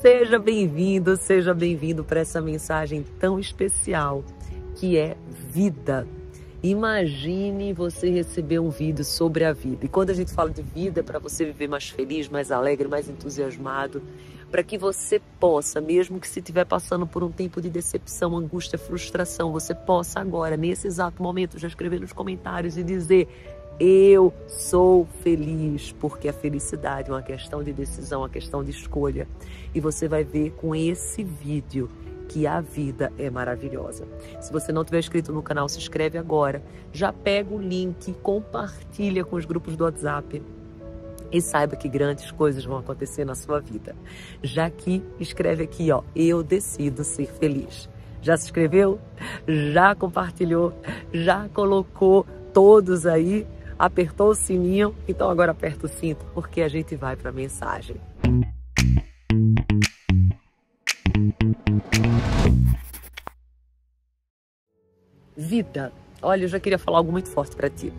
Seja bem-vindo para essa mensagem tão especial que é vida. Imagine você receber um vídeo sobre a vida. E quando a gente fala de vida, é para você viver mais feliz, mais alegre, mais entusiasmado, para que você possa, mesmo que se estiver passando por um tempo de decepção, angústia, frustração, você possa agora, nesse exato momento, já escrever nos comentários e dizer: eu sou feliz, porque a felicidade é uma questão de decisão, uma questão de escolha. E você vai ver com esse vídeo que a vida é maravilhosa. Se você não tiver inscrito no canal, se inscreve agora. Já pega o link, compartilha com os grupos do WhatsApp e saiba que grandes coisas vão acontecer na sua vida. Já que escreve aqui, ó, eu decido ser feliz. Já se inscreveu? Já compartilhou? Já colocou todos aí? Apertou o sininho? Então agora aperta o cinto, porque a gente vai para a mensagem. Vida. Olha, eu já queria falar algo muito forte para ti.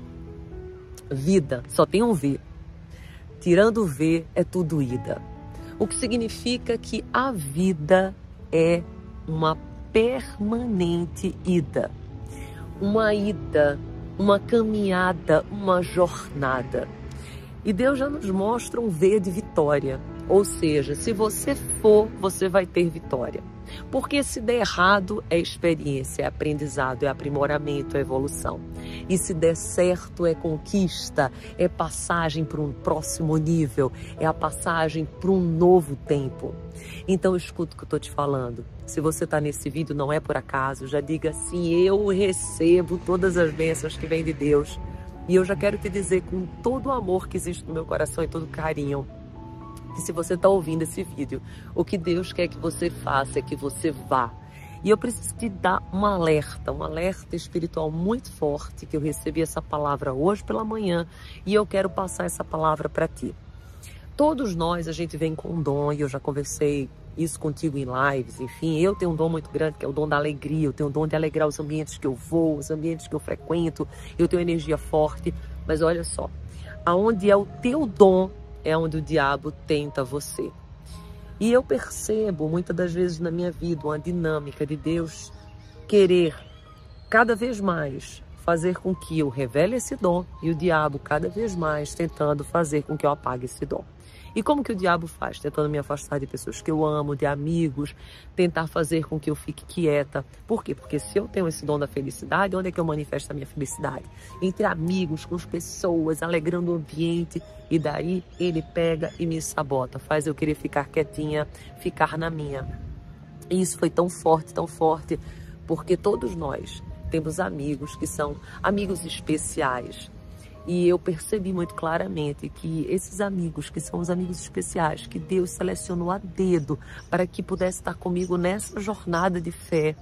Vida só tem um V. Tirando o V, é tudo ida. O que significa que a vida é uma permanente ida. Uma ida, uma caminhada, uma jornada. E Deus já nos mostra um V de vitória. Ou seja, se você for, você vai ter vitória. Porque se der errado, é experiência, é aprendizado, é aprimoramento, é evolução. E se der certo, é conquista, é passagem para um próximo nível, é a passagem para um novo tempo. Então escuta o que eu estou te falando. Se você está nesse vídeo, não é por acaso, já diga assim: eu recebo todas as bênçãos que vêm de Deus. E eu já quero te dizer com todo o amor que existe no meu coração e todo o carinho, que se você está ouvindo esse vídeo, o que Deus quer que você faça é que você vá. E eu preciso te dar um alerta espiritual muito forte, que eu recebi essa palavra hoje pela manhã e eu quero passar essa palavra para ti. Todos nós, a gente vem com um dom, e eu já conversei isso contigo em lives, enfim, eu tenho um dom muito grande, que é o dom da alegria, eu tenho o dom de alegrar os ambientes que eu vou, os ambientes que eu frequento, eu tenho energia forte, mas olha só, aonde é o teu dom, é onde o diabo tenta você. E eu percebo muitas das vezes na minha vida uma dinâmica de Deus querer cada vez mais fazer com que eu revele esse dom e o diabo cada vez mais tentando fazer com que eu apague esse dom. E como que o diabo faz? Tentando me afastar de pessoas que eu amo, de amigos, tentar fazer com que eu fique quieta. Por quê? Porque se eu tenho esse dom da felicidade, onde é que eu manifesto a minha felicidade? Entre amigos, com as pessoas, alegrando o ambiente. E daí ele pega e me sabota, faz eu querer ficar quietinha, ficar na minha. E isso foi tão forte, porque todos nós temos amigos que são amigos especiais. E eu percebi muito claramente que esses amigos, que são os amigos especiais, que Deus selecionou a dedo para que pudesse estar comigo nessa jornada de fé,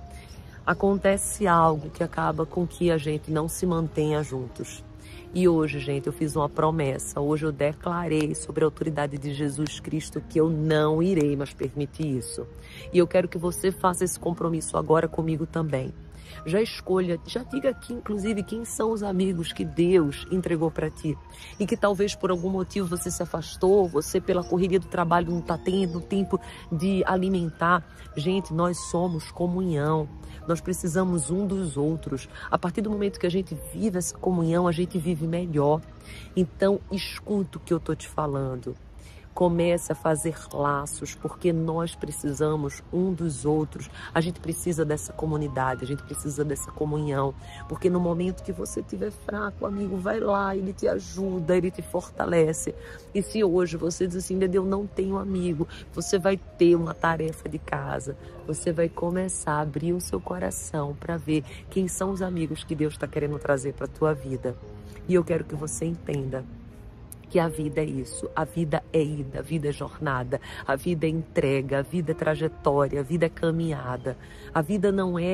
acontece algo que acaba com que a gente não se mantenha juntos. E hoje, gente, eu fiz uma promessa, hoje eu declarei sobre a autoridade de Jesus Cristo que eu não irei mais permitir isso. E eu quero que você faça esse compromisso agora comigo também. Já escolha, já diga aqui, inclusive, quem são os amigos que Deus entregou para ti. E que talvez por algum motivo você se afastou, você pela correria do trabalho não está tendo tempo de alimentar. Gente, nós somos comunhão. Nós precisamos um dos outros. A partir do momento que a gente vive essa comunhão, a gente vive melhor. Então, escuta o que eu estou te falando. Comece a fazer laços, porque nós precisamos um dos outros. A gente precisa dessa comunidade, a gente precisa dessa comunhão. Porque no momento que você estiver fraco, amigo, vai lá, ele te ajuda, ele te fortalece. E se hoje você diz assim: eu não tenho amigo, você vai ter uma tarefa de casa. Você vai começar a abrir o seu coração para ver quem são os amigos que Deus está querendo trazer para a tua vida. E eu quero que você entenda que a vida é isso, a vida é ida, a vida é jornada, a vida é entrega, a vida é trajetória, a vida é caminhada. A vida não é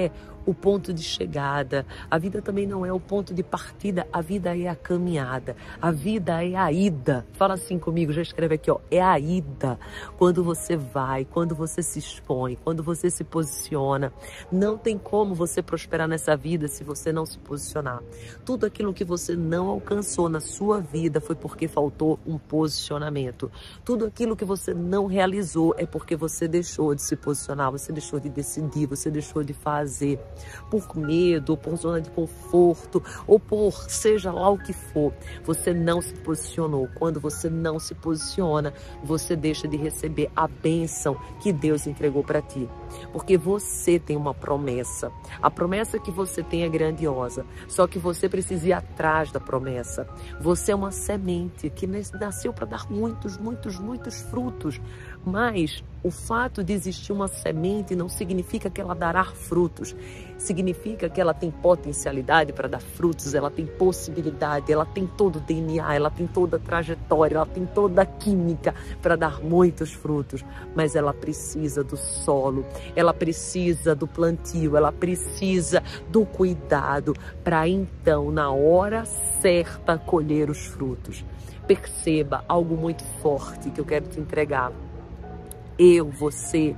o ponto de chegada. A vida também não é o ponto de partida. A vida é a caminhada. A vida é a ida. Fala assim comigo, já escreve aqui, ó. É a ida. Quando você vai, quando você se expõe, quando você se posiciona. Não tem como você prosperar nessa vida se você não se posicionar. Tudo aquilo que você não alcançou na sua vida foi porque faltou um posicionamento. Tudo aquilo que você não realizou é porque você deixou de se posicionar, você deixou de decidir, você deixou de fazer. Por medo, ou por zona de conforto, ou por seja lá o que for, você não se posicionou. Quando você não se posiciona, você deixa de receber a bênção que Deus entregou para ti. Porque você tem uma promessa. A promessa que você tem é grandiosa. Só que você precisa ir atrás da promessa. Você é uma semente que nasceu para dar muitos frutos. Mas o fato de existir uma semente não significa que ela dará frutos. Significa que ela tem potencialidade para dar frutos, ela tem possibilidade, ela tem todo o DNA, ela tem toda a trajetória, ela tem toda a química para dar muitos frutos. Mas ela precisa do solo, ela precisa do plantio, ela precisa do cuidado para então, na hora certa, colher os frutos. Perceba algo muito forte que eu quero te entregar. Eu, você,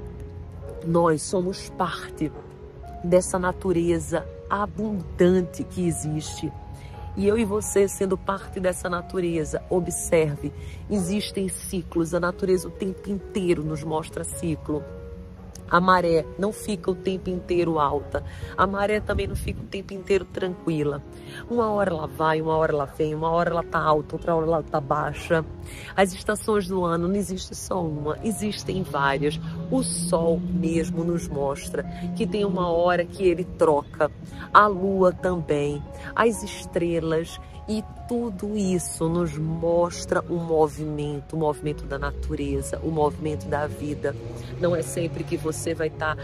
nós somos parte dessa natureza abundante que existe. E eu e você, sendo parte dessa natureza, observe, existem ciclos, a natureza o tempo inteiro nos mostra ciclo. A maré não fica o tempo inteiro alta, a maré também não fica o tempo inteiro tranquila. Uma hora ela vai, uma hora ela vem, uma hora ela está alta, outra hora ela está baixa. As estações do ano não existe só uma, existem várias. O sol mesmo nos mostra que tem uma hora que ele troca, a lua também, as estrelas. E tudo isso nos mostra o movimento da natureza, o movimento da vida. Não é sempre que você vai estar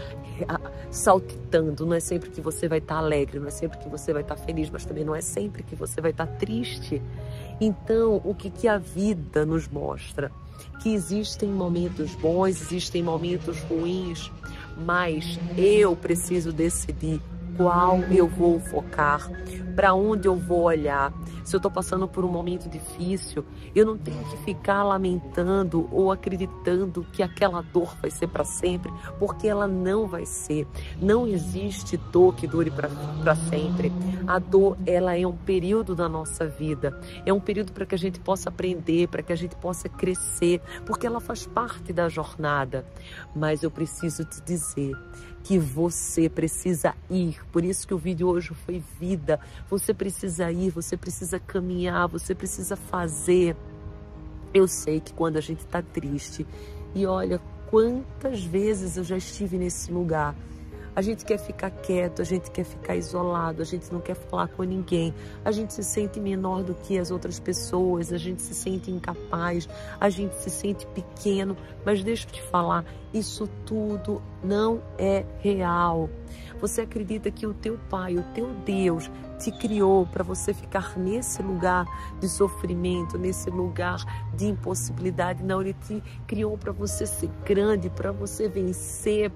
saltitando, não é sempre que você vai estar alegre, não é sempre que você vai estar feliz, mas também não é sempre que você vai estar triste. Então, o que a vida nos mostra? Que existem momentos bons, existem momentos ruins, mas eu preciso decidir qual eu vou focar, para onde eu vou olhar. Se eu estou passando por um momento difícil, eu não tenho que ficar lamentando ou acreditando que aquela dor vai ser para sempre, porque ela não vai ser. Não existe dor que dure para sempre. A dor, ela é um período da nossa vida, é um período para que a gente possa aprender, para que a gente possa crescer, porque ela faz parte da jornada. Mas eu preciso te dizer que você precisa ir. Por isso que o vídeo hoje foi vida. Você precisa ir, você precisa caminhar, você precisa fazer. Eu sei que quando a gente está triste, e olha quantas vezes eu já estive nesse lugar, a gente quer ficar quieto, a gente quer ficar isolado, a gente não quer falar com ninguém, a gente se sente menor do que as outras pessoas, a gente se sente incapaz, a gente se sente pequeno, mas deixa eu te falar, isso tudo não é real. Você acredita que o teu Pai, o teu Deus, te criou para você ficar nesse lugar de sofrimento, nesse lugar de impossibilidade? Não, Ele te criou para você ser grande, para você vencer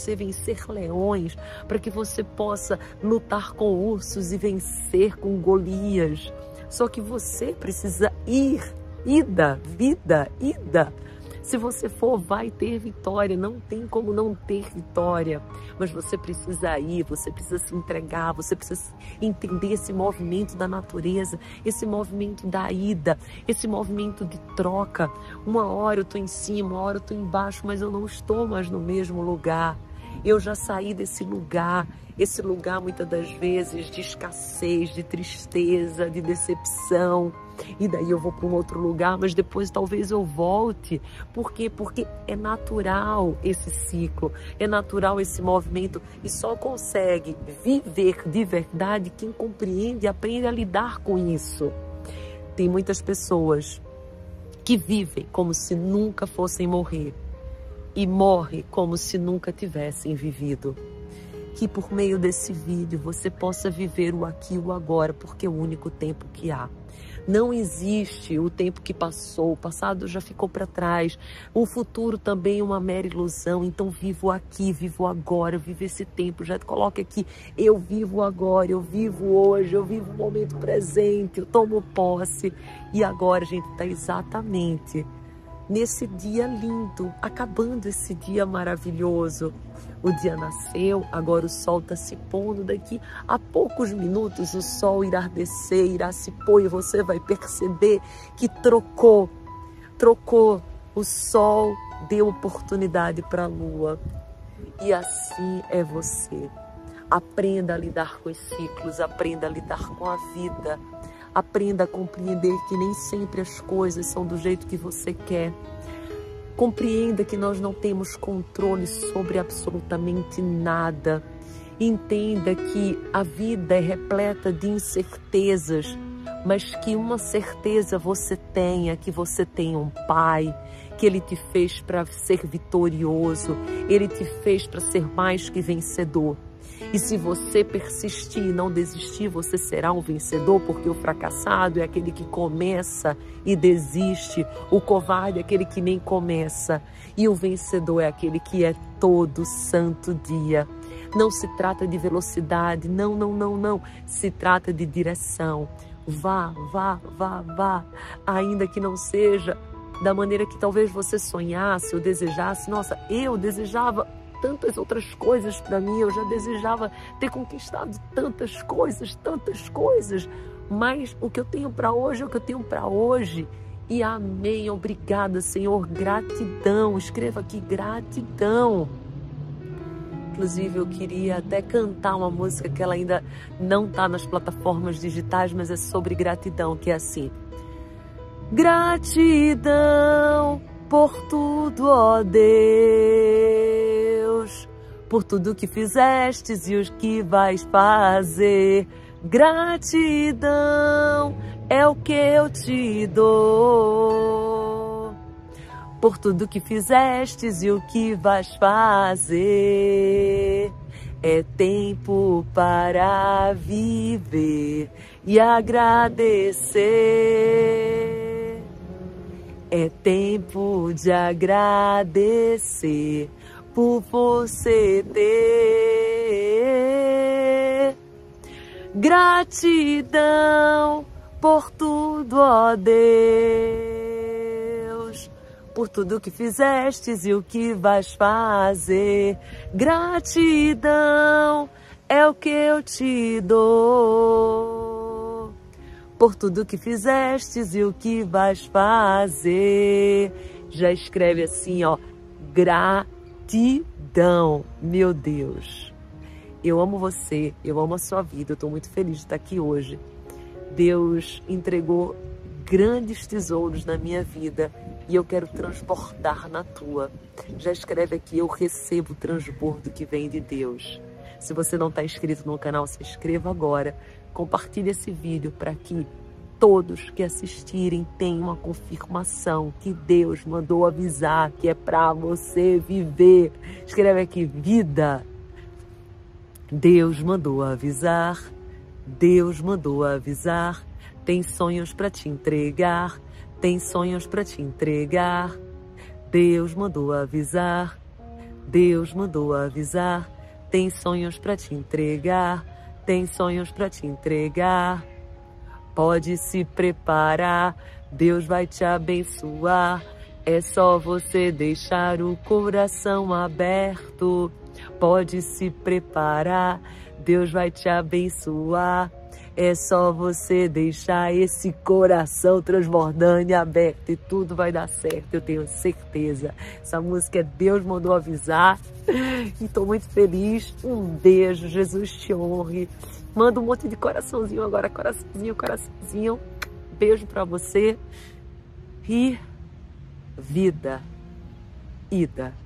leões, para que você possa lutar com ursos e vencer com Golias. Só que você precisa ir, ida. Se você for, vai ter vitória. Não tem como não ter vitória. Mas você precisa ir, você precisa se entregar, você precisa entender esse movimento da natureza, esse movimento da ida, esse movimento de troca. Uma hora eu estou em cima, uma hora eu estou embaixo, mas eu não estou mais no mesmo lugar. Eu já saí desse lugar, esse lugar muitas das vezes de escassez, de tristeza, de decepção. E daí eu vou para um outro lugar, mas depois talvez eu volte. Por quê? Porque é natural esse ciclo, é natural esse movimento e só consegue viver de verdade quem compreende e aprende a lidar com isso. Tem muitas pessoas que vivem como se nunca fossem morrer e morrem como se nunca tivessem vivido. que por meio desse vídeo você possa viver o aqui e o agora, porque é o único tempo que há. Não existe o tempo que passou, o passado já ficou para trás, o futuro também é uma mera ilusão. Então vivo aqui, vivo agora, vivo esse tempo, já coloque aqui, eu vivo agora, eu vivo hoje, eu vivo o momento presente, eu tomo posse. E agora a gente está exatamente nesse dia lindo, acabando esse dia maravilhoso. O dia nasceu, agora o sol está se pondo. Daqui a poucos minutos o sol irá descer, irá se pôr e você vai perceber que trocou. O sol deu oportunidade para a lua. E assim é você. Aprenda a lidar com os ciclos, aprenda a lidar com a vida. Aprenda a compreender que nem sempre as coisas são do jeito que você quer. Compreenda que nós não temos controle sobre absolutamente nada. Entenda que a vida é repleta de incertezas, mas que uma certeza você tenha, que você tem um Pai, que Ele te fez para ser vitorioso, Ele te fez para ser mais que vencedor. E se você persistir e não desistir, você será um vencedor, porque o fracassado é aquele que começa e desiste, o covarde é aquele que nem começa, e o vencedor é aquele que é todo santo dia. Não se trata de velocidade, não. Se trata de direção. Vá, ainda que não seja da maneira que talvez você sonhasse ou desejasse. Nossa, eu desejava tantas outras coisas para mim, eu já desejava ter conquistado tantas coisas, mas o que eu tenho para hoje é o que eu tenho para hoje. E amém, obrigada, Senhor, gratidão. Escreva aqui, gratidão. Inclusive eu queria até cantar uma música que ela ainda não está nas plataformas digitais, mas é sobre gratidão, que é assim: gratidão por tudo, ó Deus, por tudo que fizestes e os que vais fazer. Gratidão é o que eu te dou, por tudo que fizestes e o que vais fazer. É tempo para viver e agradecer. É tempo de agradecer por você ter. Gratidão por tudo, ó Deus, por tudo que fizestes e o que vais fazer. Gratidão é o que eu te dou, por tudo que fizestes e o que vais fazer. Já escreve assim, ó, gratidão. Meu Deus, eu amo você, eu amo a sua vida, eu estou muito feliz de estar aqui hoje. Deus entregou grandes tesouros na minha vida e eu quero transbordar na tua. Já escreve aqui, eu recebo o transbordo que vem de Deus. Se você não está inscrito no canal, se inscreva agora. Compartilhe esse vídeo para que todos que assistirem tenham uma confirmação que Deus mandou avisar que é para você viver. Escreve aqui, vida. Deus mandou avisar. Deus mandou avisar. Tem sonhos para te entregar. Tem sonhos para te entregar. Deus mandou avisar. Deus mandou avisar. Tem sonhos para te entregar. Tem sonhos para te entregar. Pode se preparar. Deus vai te abençoar. É só você deixar o coração aberto. Pode se preparar. Deus vai te abençoar. É só você deixar esse coração transbordando e aberto e tudo vai dar certo, eu tenho certeza. Essa música é Deus mandou avisar e estou muito feliz. Um beijo, Jesus te honre. Manda um monte de coraçãozinho agora, coraçãozinho. Beijo pra você e vida, ida.